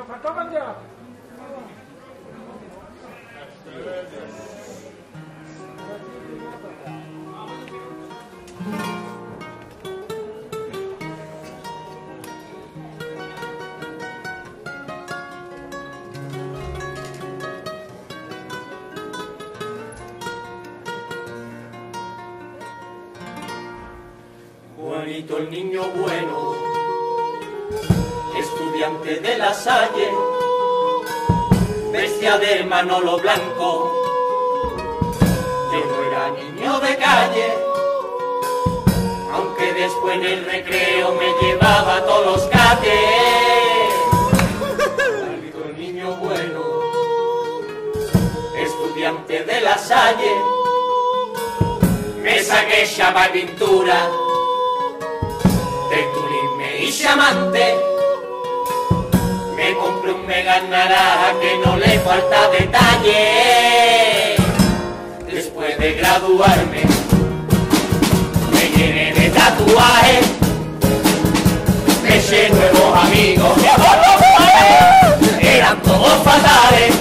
Juanito el niño bueno, estudiante de La Salle, bestia de Manolo Blanco, yo no era niño de calle, aunque después en el recreo me llevaba a todos los cates. Juanito el niño bueno, estudiante de La Salle, me saqué chapa y pintura, de Turín me hice amante, me compré un Megane naranja que no le falta detalle. Después de graduarme me llené de tatuajes, me eché nuevos amigos, eran todos fatales,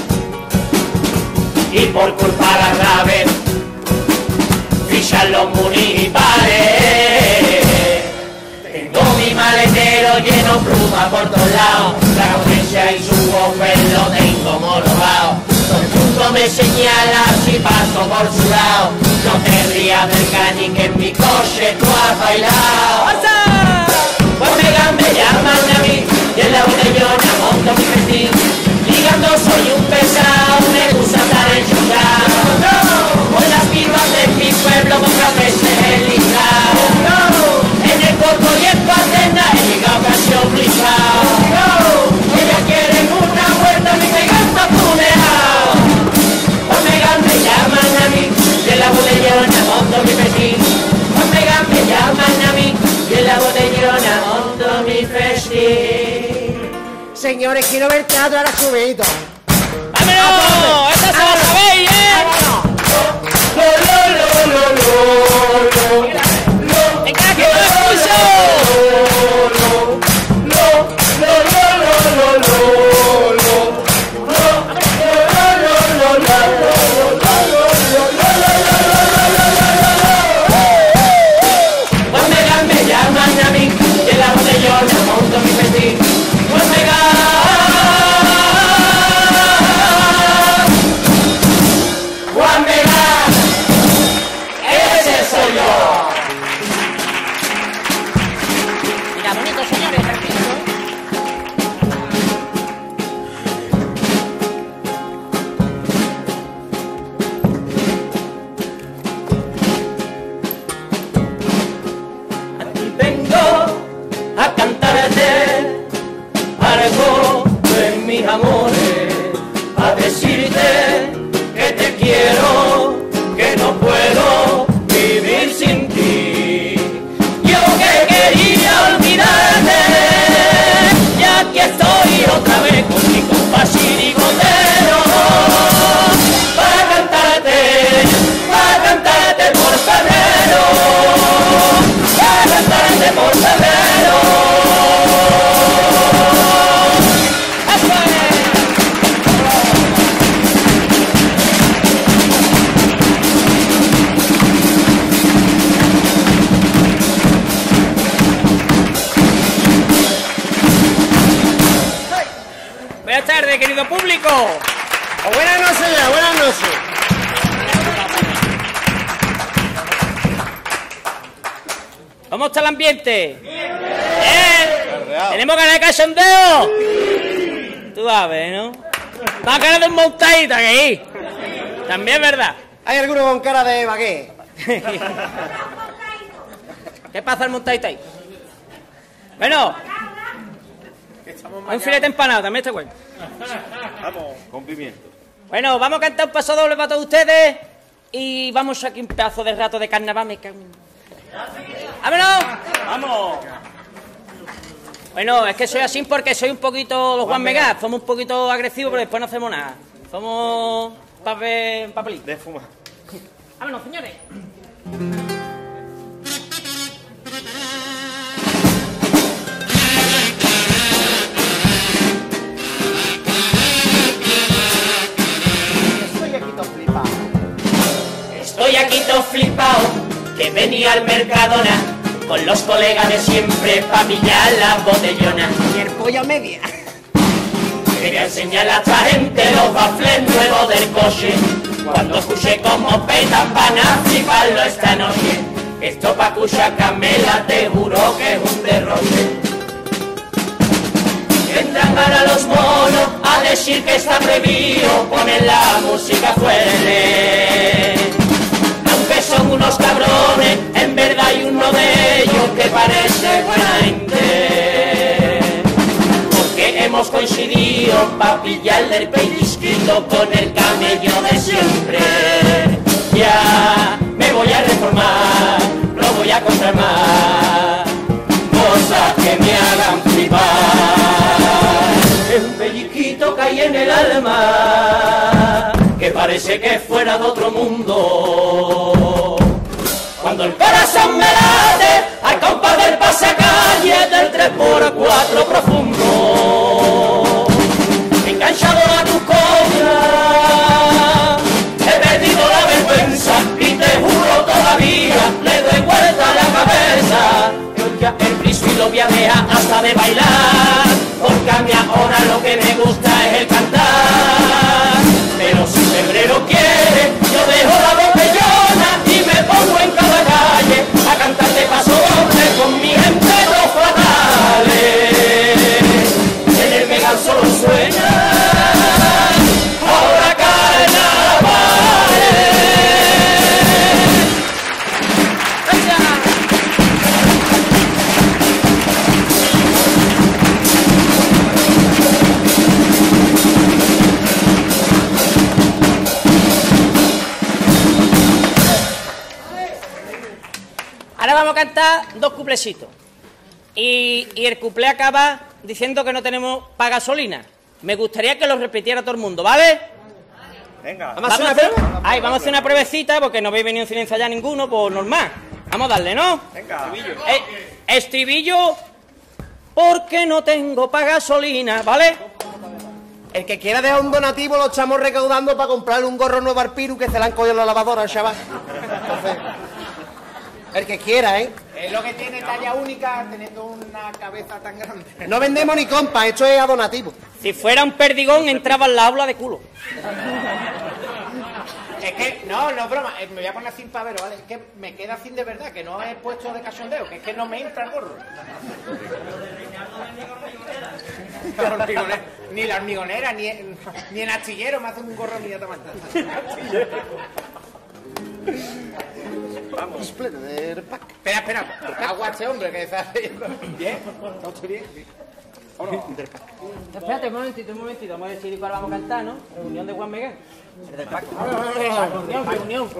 y por culpa de la grave fichan los municipales. Tengo mi maletero lleno pluma por todos lados, la ausencia y su gofer lo tengo morobado. Todo el mundo me señala si paso por su lado, no te rías del cani que en mi coche tú has bailado. Pues me llaman a mí y en la botellona monto mi festín, ligando soy un pesado, me gusta estar enchufado, con las pibas de mi pueblo pocas veces he ligado. En el corto y en Patena he llegado casi obligado. Ellas quieren una vuelta, mi Megane está funeado. Pues Megane me llaman a mí, y en la botellona monto mi festín. Pues Megane me llaman a mí, y en la botellona monto mi festín. Señores, quiero ver teatro ahora subidito. ¡Vámonos! ¡Esta se la sabéis, ¡Venga, que no lo escucho! Pues Megane me llaman a mí, y en la botellona monto mi festín. Pues Megane, Juan Megane, ese soy yo. Mira, bonito, señores, Aquí vengo a cantarte algo de mis amores, a decirte que te quiero, que no puedo vivir sin ti. Yo que quería olvidarte, y aquí estoy otra vez con mi compás chirigotero, para cantarte por febrero, para cantarte por febrero. Buenas tardes, querido público. O buenas noches ya, buenas noches. ¿Cómo está el ambiente? ¿Bien? ¿Tenemos ganas de cachondeo? Tú vas a ver, ¿no? Más ganas de un montadita que ahí. También es verdad. Hay alguno con cara de bagué. ¿Qué pasa el montadita ahí? Bueno, un filete empanado, también está bueno. Vamos, con pimiento. Bueno, vamos a cantar un paso doble para todos ustedes y vamos aquí un pedazo de rato de carnaval. Me cago en... ¡Vámonos! ¡Vamos! Bueno, es que soy así porque soy un poquito los Juan Megane. Somos un poquito agresivos, pero después no hacemos nada. Somos papelito. De fumar. Vámonos, señores. que venía al Mercadona con los colegas de siempre pa' pillar las botellonas. Y el pollo a media. Quería enseñar a esta gente los bafles nuevos del coche. Cuando escuché como petan van a fliparlo esta noche. Esto pa' Cucha Camela te juro que es un derroche. Entran ahora los monos a decir que está prohibido poner la música fuerte. Aunque son unos cabrones, en verdad hay uno de ellos que parece buena gente. Porque hemos coincidido pa' pillarle el pellizquito con el camello de siempre. Ya me voy a reformar, no voy a comprar más cosas que me hagan flipar. Un pellizquito cae en el alma que parece que fuera de otro mundo. Cuando el corazón me late al compás del pasacalle del 3x4 profundo, enganchado a tu cobra, he perdido la vergüenza y te juro todavía le doy vuelta a la cabeza. Yo ya el friso y lo voy a dejar hasta de bailar, porque a mí ahora lo que me gusta es el cantar. Pero si febrero quiere, yo dejo la botellona y me pongo en cada calle a cantar de paso doble con mi gente los fatales. En el Megal solo suena ahora carnavales. Ahora vamos a cantar dos cuplecitos. Y el cuplé acaba diciendo que no tenemos para gasolina. Me gustaría que lo repitiera todo el mundo, ¿vale? Venga. Vamos a hacer una pruebecita porque no habéis venido sin ensayar ninguno, pues normal. Vamos a darle, ¿no? Venga. Estribillo, porque no tengo para gasolina, ¿vale? El que quiera dejar un donativo lo estamos recaudando para comprarle un gorro nuevo al Piru que se le han cogido en la lavadora al chaval. Entonces, el que quiera, ¿eh? Es lo que tiene talla única teniendo una cabeza tan grande. No vendemos ni compa, esto es a donativo. Si fuera un perdigón entraba en la aula de culo. Es que, no es broma, me voy a poner sin pavero, ¿vale? Es que me queda sin de verdad, que no he puesto de cachondeo, que es que no me entra el gorro. Ni la hormigonera, ni en astillero me hacen un gorro inmediatamente. Vamos. Espera, agua a este hombre que está leyendo. Bien, no estoy bien. Espérate un momentito, vamos a decidir cuál vamos a cantar, ¿no? Reunión de Juan Miguel. El del pacto. Reunión.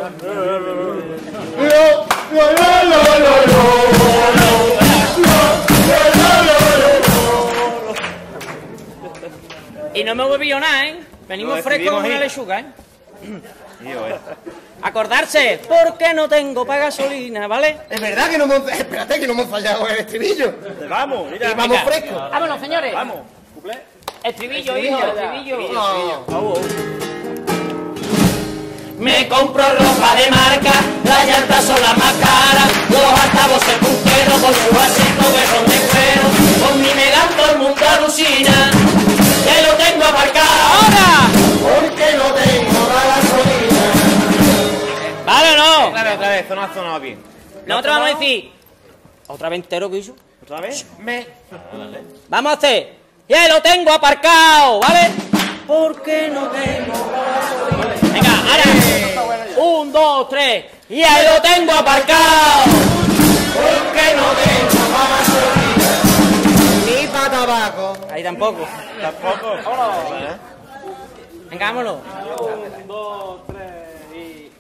Y no me volvió nada, ¿eh? Venimos frescos como una lechuga, ¿eh? Acordarse, porque no tengo para gasolina, ¿vale? Es verdad que no hemos... Espérate, que no hemos fallado el estribillo. Vamos, mira. Y vamos frescos. Vámonos, señores. Vamos. Cuplé. Estribillo, hijo, estribillo. No. Me compro ropa de marca, las llantas son las más caras, los altavoces punteros con su asiento que son de cuero, con mi Megal todo el mundo alucina, que lo tengo aparcado ahora, porque no tengo la gasolina. ¿Vale o no? Otra vez, esto no ha sonado bien. Nosotros vamos a decir... ¿Otra vez entero que hizo? ¿Otra vez? Vamos a hacer... ¡Ya lo tengo aparcado! ¿Vale? Porque no tengo... Venga, ahora... 1, 2, 3... ¡Ya lo tengo aparcado! Porque no tengo gasolina. Ni para tabaco. Ahí tampoco. Tampoco. Venga, vámonos. 1, 2, 3 y...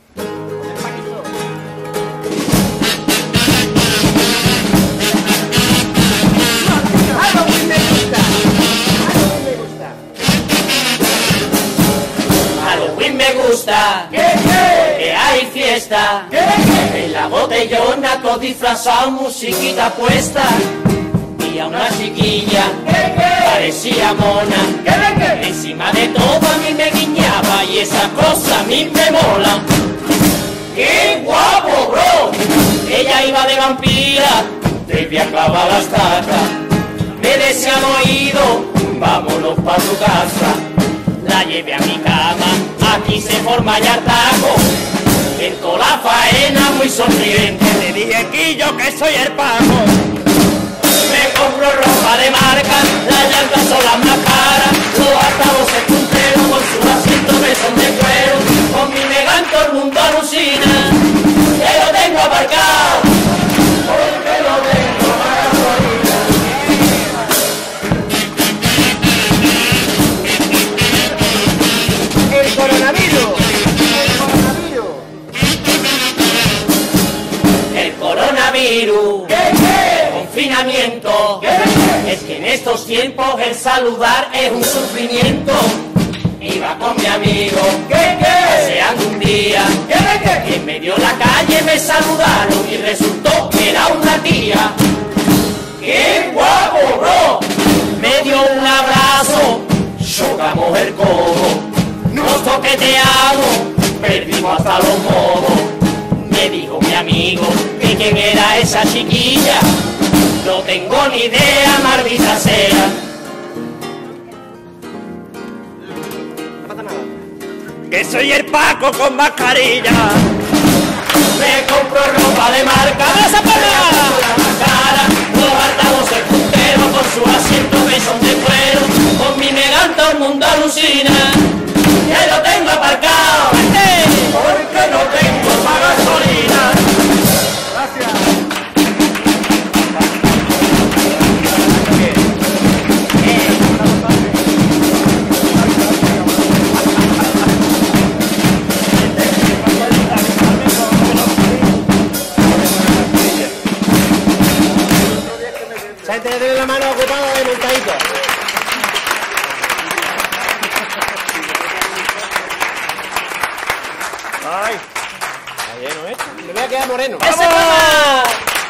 Halloween me gusta, que hay fiesta, en la botellona todo disfrazado, musiquita puesta, y a una chiquilla parecía mona, encima de todo a mí me guiñaba y esa cosa a mí me mola. ¡Qué guapo, bro! iba de vampira, te voy a clavar las tacas. Me decía al oído, vámonos pa' tu casa. La llevé a mi cama, aquí se forma ya taco. En toda la faena muy sonriente, le dije aquí yo que soy el Paco. Me compro ropa de marca, las llantas son las más caras, los altavoces punteros con sus asientos me son de cuero. Con mi Megane todo el mundo alucina, que lo tengo aparcado, porque lo tengo para gasolina. El coronavirus. El coronavirus, confinamiento, es que en estos tiempos el saludar es un sufrimiento. Iba con mi amigo, paseando un día, y en medio de la calle me saludaron y resultó que era una tía. ¡Qué guapo, bro! Me dio un abrazo, chocamos el codo, nos toqueteamos, perdimos hasta los modos. Me dijo mi amigo que quién era esa chiquilla, no tengo ni idea, maldita sea. No pasa nada. Que soy el Paco con mascarilla. Me compro ropa de marca, ¡esa la más cara! Los altavoces punteros con su asiento que son de cuero. Con mi Megane todo el mundo alucina, que lo tengo aparcado, porque no tengo para gasolina. Esa gente tiene la mano ocupada de montadito. Ay, está lleno esto. Me voy a quedar moreno. ¡Ese programa!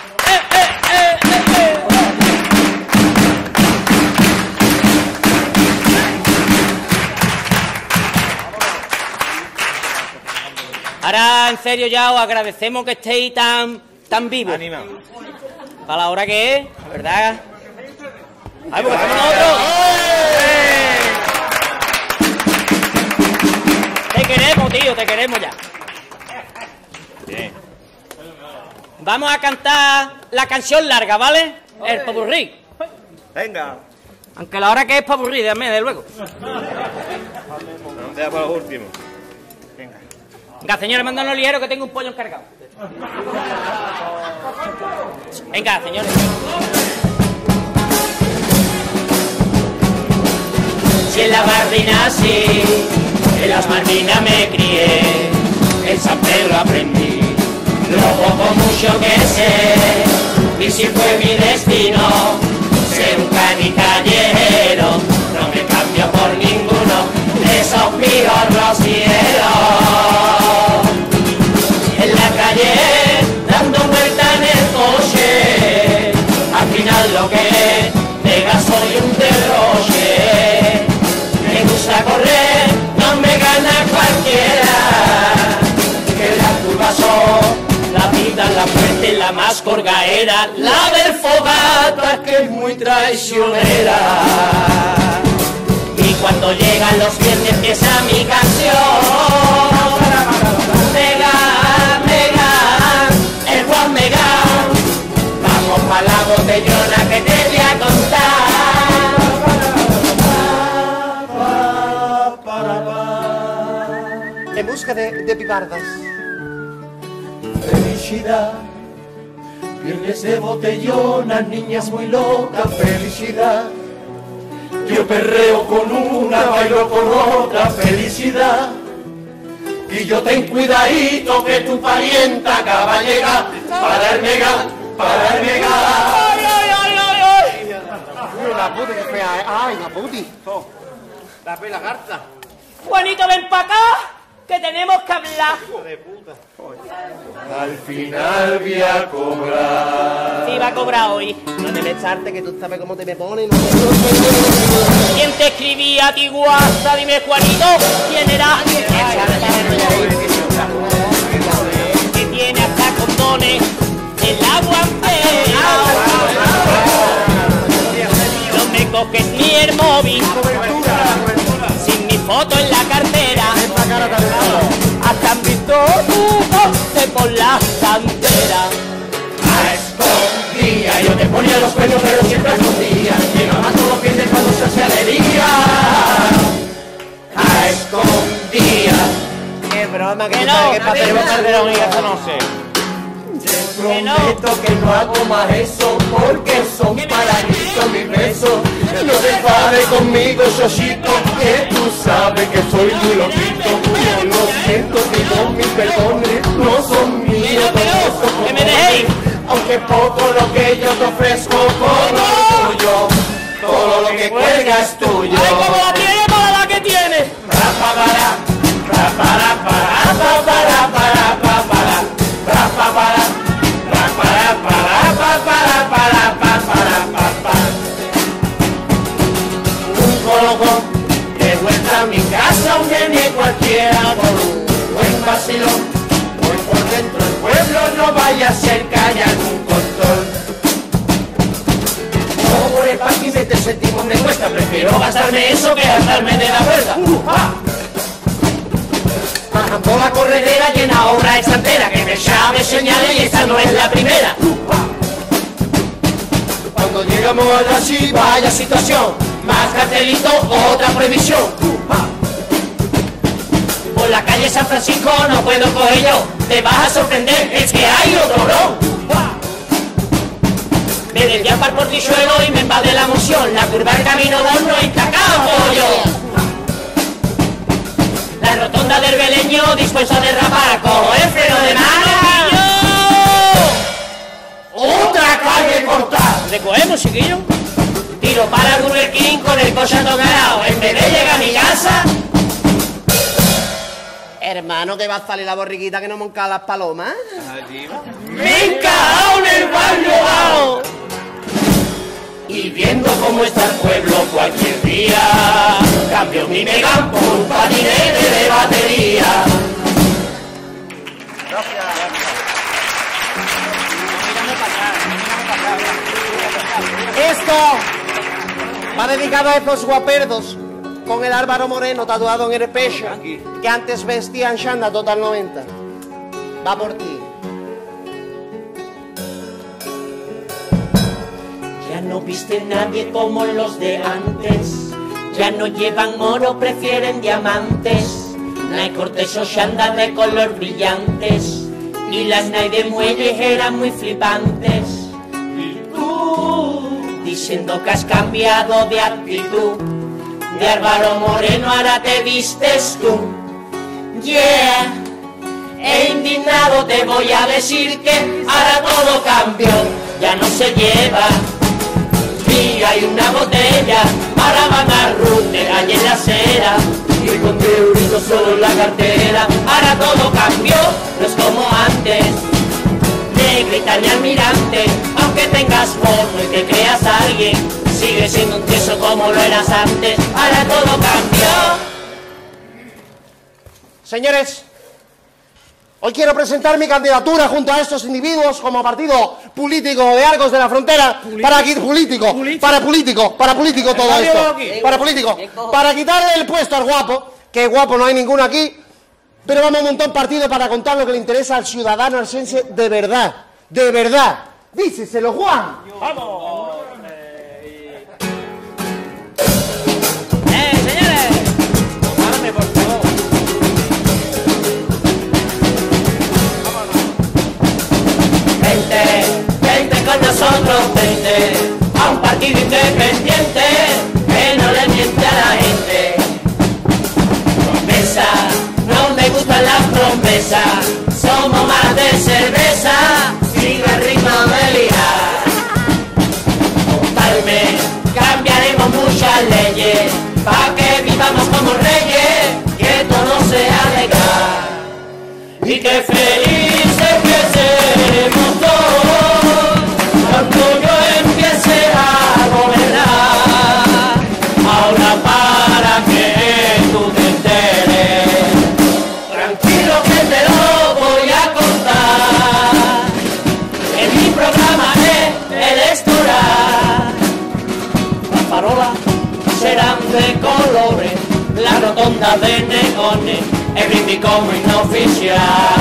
Ahora, en serio, ya os agradecemos que estéis tan vivos. Animado. Para la hora que es, ¿verdad? ¡Ay, porque somos nosotros! Te queremos, tío, te queremos ya. Bien. Vamos a cantar la canción larga, ¿vale? El popurrí. Venga. Aunque la hora que es popurrí, déjame, de luego. Vamos a dejar para los últimos. Venga. Venga, señores, mándanos ligero que tengo un pollo encargado. Venga, señores. Si en la Bardina sí, en las Malvinas me crié, en San Pedro aprendí lo poco mucho que sé, y si fue mi destino ser un canicallero, no me cambio por ninguno de esos pijos rocieros. En la calle dando vuelta en el coche, al final lo que es de gasoil un derroche. Me gusta correr, no me gana cualquiera, que las curvas son la vida, la fuerte, la más corgaera, la del fogata que es muy traicionera. Y cuando llegan los viernes empieza mi canción. Megane, el Juan Megane, vamos pa' la botellona que te voy a contar. En busca de pibardas. Felicidad, viernes de botellona, niñas muy locas, felicidad. Yo perreo con una, bailo con otra, felicidad. Y yo ten cuidadito que tu parienta acaba de llegar para el Megane, para el Megane. ¡Ay, ay, ay, ay, ay! Uy, la puta que fea, ¿eh? ¡Ay, la puti! La pela garza. Juanito, ven para acá, que tenemos que hablar. Al final voy a cobrar. Sí, va a cobrar hoy. No te echarte que tú sabes cómo te me ponen. ¿Quién te escribía a ti, guasa? Dime, Juanito, ¿quién era? Que tiene hasta condones el aguantero. No me coges ni el móvil, sin mi foto en la cartera. Hasta han visto tu coche por la cantera. A escondida, yo te ponía los pelos pero siempre a escondida. Llegaba todos los pies cuando se hacía de día. A escondida. Qué broma, Que que no, que Tenemos Calderón y eso no sé. Que no. Prometo que no hago más eso porque son paraísos mis besos. No te enfades conmigo, Xochito, que tú sabes que soy muy loquito. Yo lo siento, digo mis perdones, no son míos todos esos que me dejéis. aunque poco lo que yo te ofrezco con orgullo, todo lo que cuelga es tuyo. Ay, como la tiene, para la que tiene. Un colocón de vuelta a mi casa, un nene cualquiera por un buen vacilón. Voy por dentro del pueblo, no vaya a ser que haya algún control. Como por el parque y 20 céntimos me cuesta, prefiero gastarme eso que gastarme de la vuelta. Bajando la corredera llena obra extranjera, que me llame señales y esta no es la primera. Cuando llegamos a allí, vaya situación, más cartelito, otra prohibición. Por la calle San Francisco no puedo coger yo, te vas a sorprender, es que hay otro bron. Me desvía para el portilluelo y me invade la emoción, la curva del camino vos no intacado pollo. La rotonda del Beleño dispuesto a derrapar, cojo el freno de mano. ¡Otra calle cortada! ¿Recogemos, chiquillo? Tiro para el Burger King con el coche atocarado. En vez de llegar a mi casa, Hermano, que va a salir la borriquita que no monca las palomas. me he encajado en el barrio bajo. Y viendo cómo está el pueblo cualquier día, cambio mi Megane por un patinete de batería. Esto va dedicado a estos guaperdos con el Álvaro Moreno tatuado en el pecho, que antes vestían Shanda Total 90. Va por ti. Ya no viste nadie como los de antes, ya no llevan oro, prefieren diamantes. Nike Cortez o Shanda de color brillantes, y las Nike de muelles eran muy flipantes. Y tú, diciendo que has cambiado de actitud, de Álvaro Moreno ahora te vistes tú. Yeah, e indignado te voy a decir que ahora todo cambió, ya no se lleva. Y hay una botella para bajar router allí en la acera, y con 3 euritos solo en la cartera. Ahora todo cambió, no es como antes de gritarle al mirante, aunque tengas foto y te creas alguien, sigue siendo un tieso como lo eras antes. Ahora todo cambió. Señores, hoy quiero presentar mi candidatura junto a estos individuos como partido político de Argos de la Frontera para político todo esto, para quitarle el puesto al guapo, que guapo no hay ninguno aquí, pero vamos a montar un partido para contar lo que le interesa al ciudadano alsense de verdad, díceselo, Juan. Señores, Párame, por favor. Vente con nosotros, vente a un partido independiente que no le miente a la gente. Promesa, no me gustan las promesas, somos más de cerveza, sigue el ritmo de liar. Totalmente, cambiaremos muchas leyes, pa' que vivamos como reyes, que todo sea legal. Y que felices que seremos todos cuando yo empiece a gobernar. Ahora para que tú te enteres, tranquilo que te lo voy a contar. En mi farolas serán de colores, la rotonda de neones, el brindis como inoficial.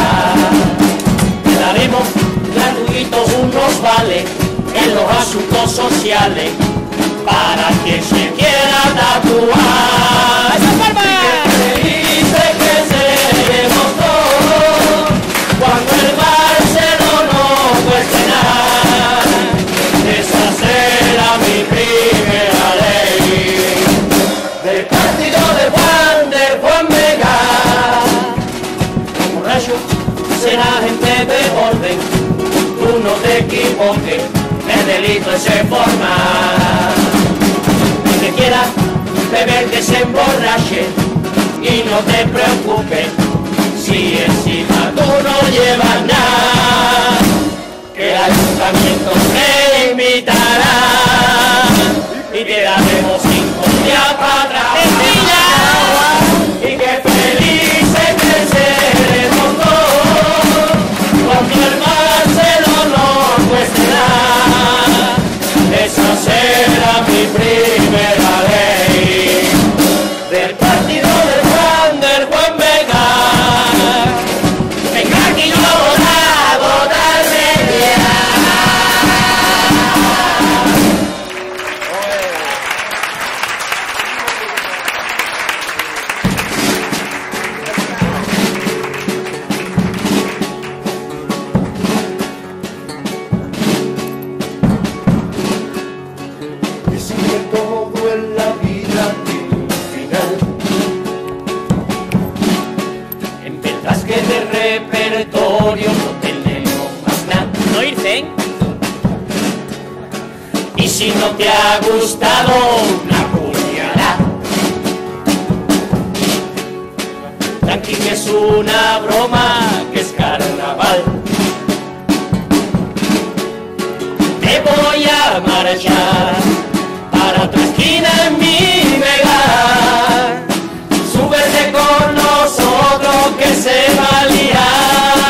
Le daremos gratuitos unos vales en los asuntos sociales para quien se quiera tatuar. ¡Esa palma! Dice que seremos todos cuando el Barcelona no cueste nada. Esa será mi primera ley. Del partido de Juan Vega. Borracho será gente de orden, tú no te equivoques, el delito es se formar. El que quiera beber que se emborrache y no te preocupes si encima tú no llevas nada, que el ayuntamiento te invitará y te daremos 5 días para atrás. Y que felices que seremos todos cuando el Barcelona no cueste nada. Esa será mi primera ley. Del partido del Juan Vega. Venga aquí yo a votarme ya. Y sigue todo en la vida tiene un final. En verdad es que de repertorio no tenemos más nada. No irse, ¿eh? Y si no te ha gustado una puñalada, tranqui que es una broma, que es carnaval. Te voy a marchar para tu esquina en mi Vega. Súbete con nosotros que se va a liar.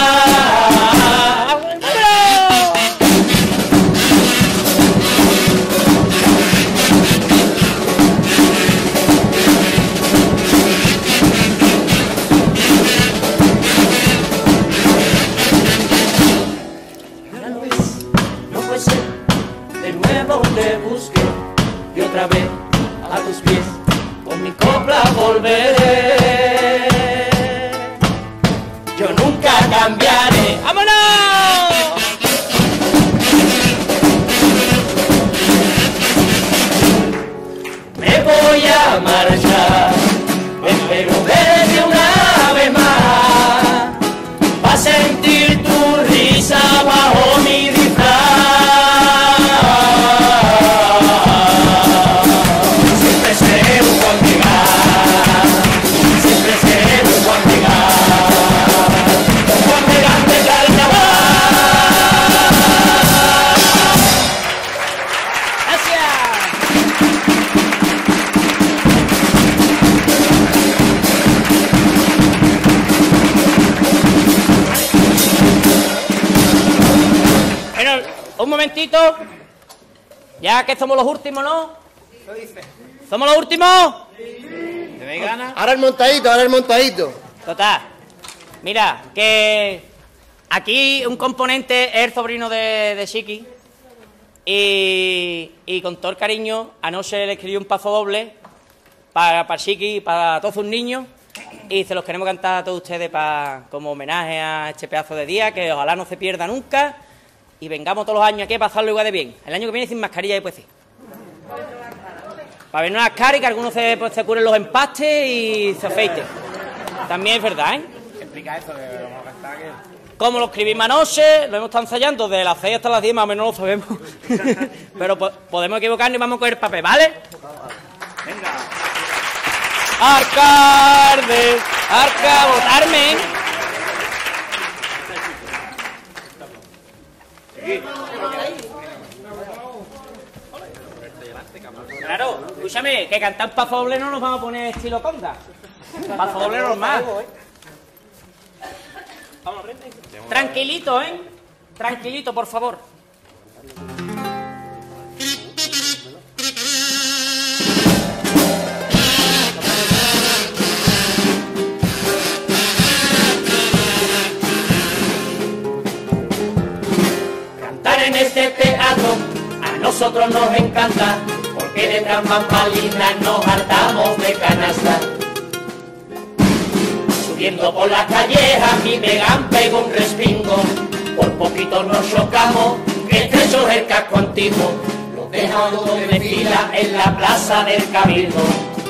Ya lo ves, no puede ser, de nuevo te busqué y otra vez a tus pies con mi copla volveré. Yo nunca cambiaré. ¡Vámonos! Me voy a marchar, espero verte una vez más, va a sentir tu risa bajo mi disfraz. Siempre seré un Juan Vega, siempre seré un Juan Vega, un Juan Vega de carnaval. ¡Gracias! Bueno, un momentito. Ya que somos los últimos, ¿no? ¿Somos los últimos? ¿Tenéis ganas? Ahora el montadito, ahora el montadito. Total. Mira, que aquí un componente es el sobrino de Chiqui. Y con todo el cariño, anoche le escribí un paso doble para Chiqui y para todos sus niños. Y se los queremos cantar a todos ustedes como homenaje a este pedazo de día, que ojalá no se pierda nunca. Y vengamos todos los años aquí a pasarlo igual de bien. El año que viene sin mascarilla y pues sí. Para vernos las caras y que algunos se curen los empastes y se afeiten. También es verdad, ¿eh? Explica eso, que vamos a cantar que... Como lo escribimos anoche, lo hemos estado ensayando de las 6 hasta las 10, más o menos lo sabemos. Pero podemos equivocarnos y vamos a coger papel, ¿vale? Venga. Alcalde, votarme. Claro, escúchame, que cantar un paso doble no nos vamos a poner estilo conga. Paso doble normal. Vamos, tranquilito, ¿eh? Tranquilito, por favor. nosotros nos encanta, porque de tras bambalinas nos hartamos de canasta. Subiendo por las calles a mí me han pegado un respingo, por poquito nos chocamos, que estrecho es el casco antiguo, lo dejamos de fila en la plaza del Cabildo.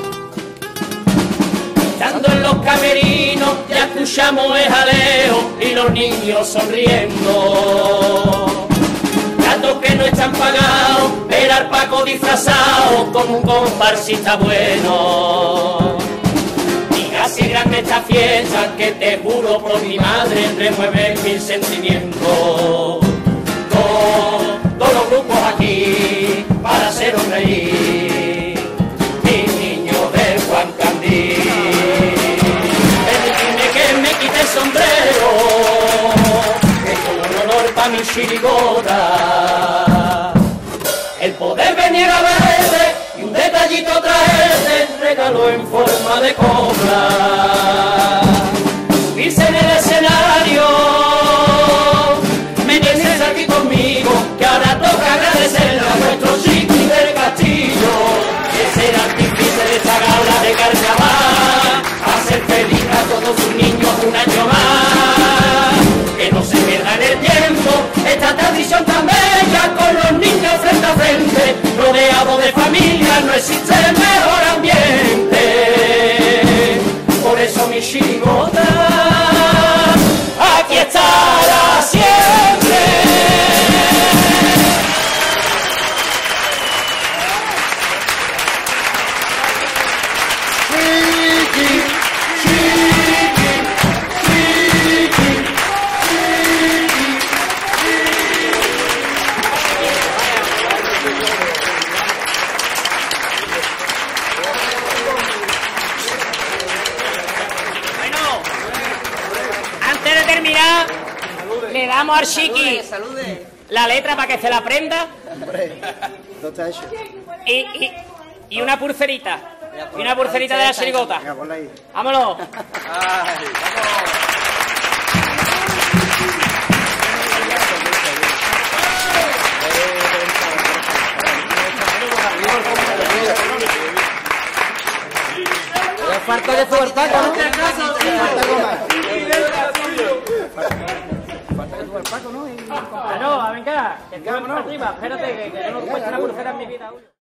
Estando en los camerinos ya escuchamos el jaleo y los niños sonriendo. Gatos que no están pagados, ver al Paco disfrazado como un comparsista bueno. Y así grande esta fiesta que te juro por mi madre remueve mil sentimientos. Todos los grupos aquí para haceros reír, mis niños del Juan Candil. Que me quite el sombrero, que es un honor para mi chirigota. El poder venir a verte y un detallito traerte, regalo en forma de cobra. Subirse en el escenario, meterse aquí conmigo, que ahora toca agradecerle a nuestro chiqui del castillo, que será artífice de esta gala de carnaval, hacer feliz a todos sus niños un año más, que no se pierda en el tiempo esta tradición tan bella, con los niños frente a frente, rodeado de familia, no existe mejor ambiente. Por eso mi chirigota aquí estará siempre. Le damos al chiqui la letra para que se la aprenda. No está hecho. Y una pulserita. Y una pulserita de la chirigota. Venga, ponla ahí. ¡Vámonos! Falta de tu Paco, ¿no? No, venga, que vámonos arriba. Espérate, que no nos cuesta una pulsera en mi vida.